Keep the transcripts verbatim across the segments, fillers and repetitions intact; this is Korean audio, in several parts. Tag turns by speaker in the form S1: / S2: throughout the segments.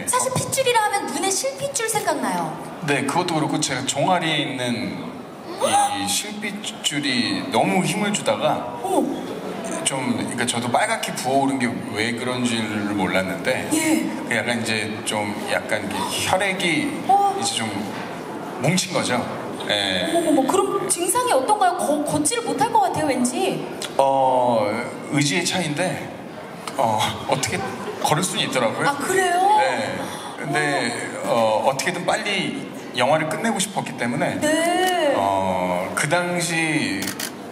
S1: 네.
S2: 사실 핏줄이라 하면 눈에 실핏줄 생각나요.
S1: 네, 그것도 그렇고 제가 종아리에 있는 이 실핏줄이 너무 힘을 주다가
S2: 어머.
S1: 좀, 그러니까 저도 빨갛게 부어오른 게 왜 그런지를 몰랐는데
S2: 예.
S1: 그 약간 이제 좀 약간 혈액이
S2: 어.
S1: 이제 좀 뭉친 거죠. 예.
S2: 어머머머, 그럼 증상이 어떤가요? 거, 걷지를 못할 것 같아요, 왠지.
S1: 어, 의지의 차이인데 어, 어떻게 걸을 수는 있더라고요.
S2: 아, 그래요?
S1: 네. 근데 어, 어떻게든 빨리 영화를 끝내고 싶었기 때문에
S2: 네.
S1: 어, 그 당시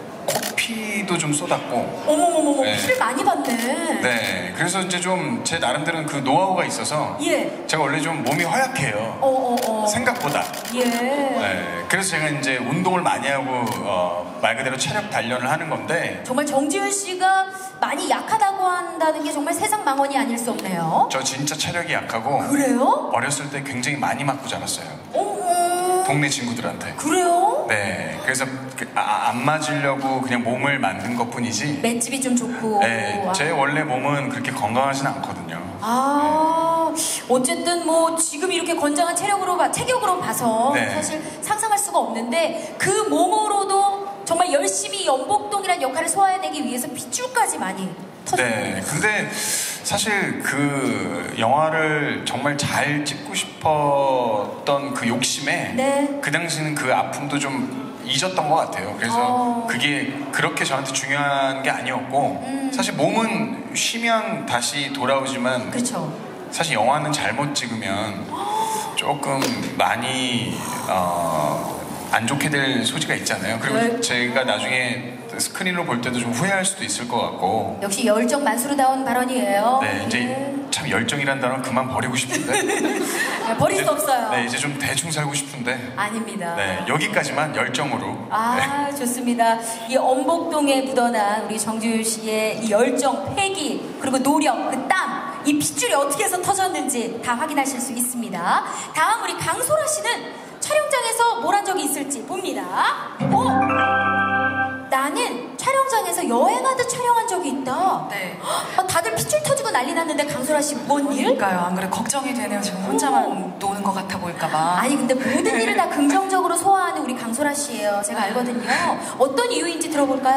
S1: 코피도 좀 쏟았고.
S2: 어머머머머,
S1: 네.
S2: 피를 많이 받네.
S1: 네. 그래서 이제 좀 제 나름대로는 그 노하우가 있어서
S2: 예.
S1: 제가 원래 좀 몸이 허약해요.
S2: 어어어.
S1: 생각보다.
S2: 예.
S1: 네. 그래서 제가 이제 운동을 많이 하고 어, 말 그대로 체력 단련을 하는 건데
S2: 정말 정지훈 씨가 많이 약하다고 한다는 게 정말 세상 망언이 아닐 수 없네요.
S1: 저 진짜 체력이 약하고
S2: 그래요?
S1: 어렸을 때 굉장히 많이 맞고 자랐어요.
S2: 어머.
S1: 동네 친구들한테.
S2: 그래요?
S1: 네. 그래서 그, 아, 안 맞으려고 그냥 몸을 만든 것뿐이지.
S2: 맷집이 좀 좋고.
S1: 네. 제 원래 몸은 그렇게 건강하진 않거든요.
S2: 아, 어쨌든 뭐 지금 이렇게 건장한 체력으로 봐, 체격으로 봐서
S1: 네.
S2: 사실 상상할 수가 없는데 그 몸으로도 정말 열심히 연복동이라는 역할을 소화해내기 위해서 핏줄까지 많이 터졌네요.
S1: 네. 근데 사실 그 영화를 정말 잘 찍고 싶었던 그 욕심에
S2: 네.
S1: 그 당시는 그 아픔도 좀 잊었던 것 같아요. 그래서
S2: 어.
S1: 그게 그렇게 저한테 중요한 게 아니었고
S2: 음.
S1: 사실 몸은 쉬면 다시 돌아오지만
S2: 그렇죠.
S1: 사실 영화는 잘못 찍으면 조금 많이 어, 안 좋게 될 소지가 있잖아요. 그리고
S2: 네.
S1: 제가 나중에 스크린으로 볼 때도 좀 후회할 수도 있을 것 같고.
S2: 역시 열정 만수르다운 발언이에요.
S1: 네, 이제
S2: 네.
S1: 참 열정이란 단어는 그만 버리고 싶은데.
S2: 네, 버릴
S1: 이제,
S2: 수 없어요.
S1: 네, 이제 좀 대충 살고 싶은데.
S2: 아닙니다.
S1: 네, 여기까지만 열정으로.
S2: 아,
S1: 네.
S2: 좋습니다. 이 엄복동에 묻어난 우리 정지훈 씨의 이 열정, 패기, 그리고 노력, 그 땀, 이 핏줄이 어떻게 해서 터졌는지 다 확인하실 수 있습니다. 다음 우리 강소라 씨는 촬영장에서 뭘 한 적이 있을지 봅니다. 오! 나는 촬영장에서 여행하듯 촬영한 적이 있다.
S3: 네.
S2: 아, 다들 핏줄 터지고 난리 났는데 강소라 씨 뭔 일?
S3: 그러니까요. 안 그래 걱정이 되네요. 지금 혼자만 노는 것 같아 보일까봐.
S2: 아니 근데 모든 일을 다 긍정적으로 소화하는 우리 강소라 씨예요. 제가 알거든요. 어떤 이유인지 들어볼까요?